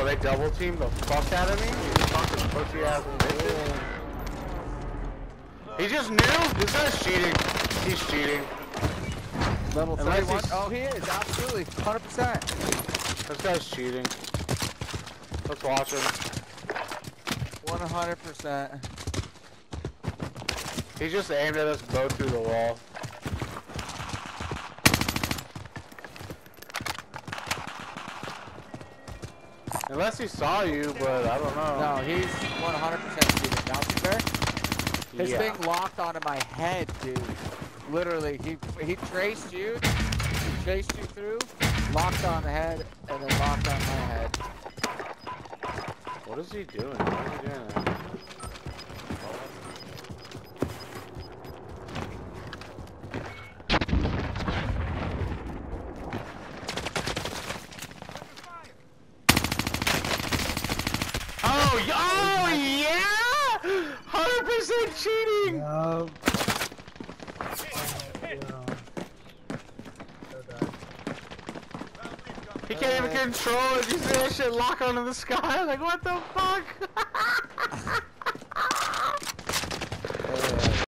Oh, they double teamed the fuck out of me? You fucking pussy ass bitches. He just knew? This guy's cheating. He's cheating. Level 31. Oh, he is. Absolutely. 100%. This guy's cheating. Let's watch him. 100%. He just aimed at us both through the wall. Unless he saw you, but I don't know. No, he's 100% cheating. Now, see there? His thing locked onto my head, dude. Literally, he traced you, he chased you through, locked on the head, and then locked on my head. What is he doing? Why is he doing that? Oh yeah! 100% cheating! He can't even control it. You see that shit lock onto the sky? Like, what the fuck?